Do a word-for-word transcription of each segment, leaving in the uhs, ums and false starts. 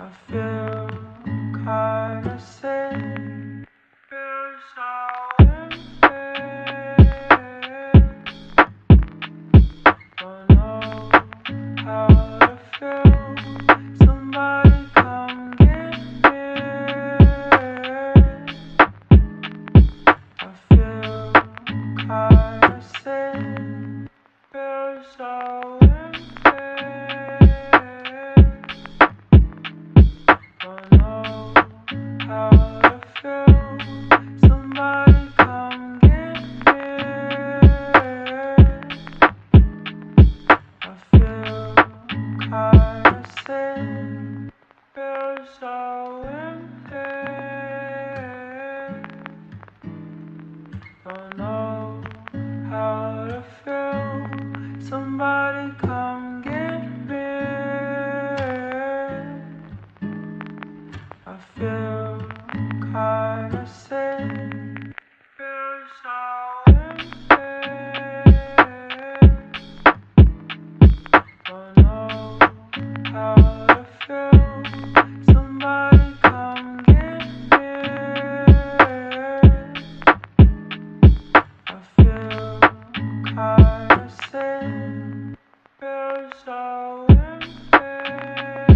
I feel kinda sick, feel so empty. Don't know how to feel. Somebody come get me. I feel kinda sick, feel so empty. Don't know how to feel. Somebody come get me. I feel kinda sick, feel so empty. Don't know how to feel. Somebody come get me. I feel kinda sick, feel so empty. Don't know how to feel. Somebody come get me. I feel kinda sick, feel so empty.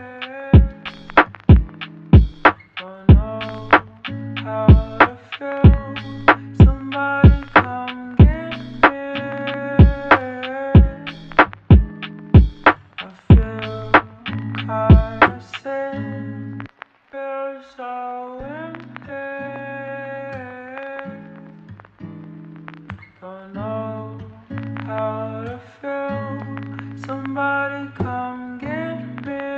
Don't know how to feel. Somebody come get me. I feel kinda sick, feel so empty. Don't know how to feel. Somebody come get me.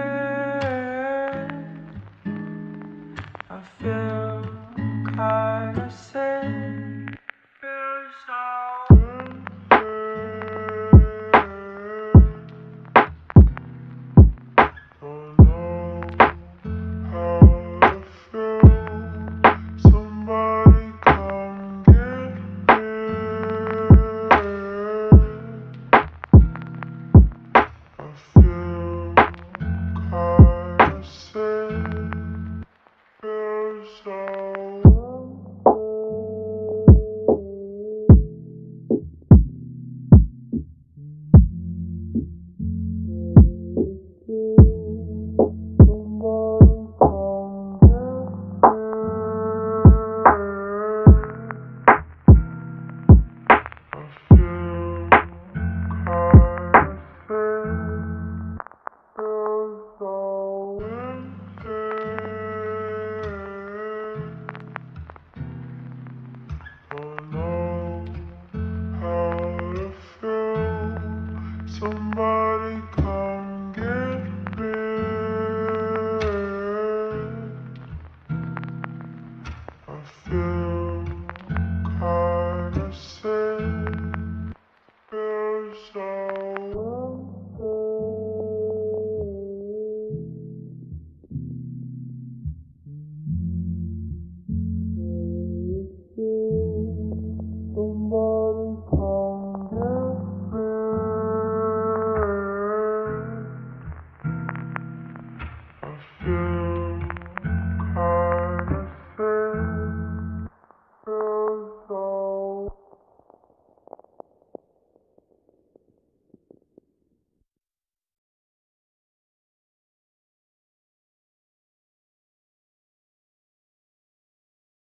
I feel kinda sick, feel so empty. Don't know how to feel. Somebody come get me. I feel kinda sick, feel so somebody come get me. I feel kinda sick, feel so somebody come get me. I feel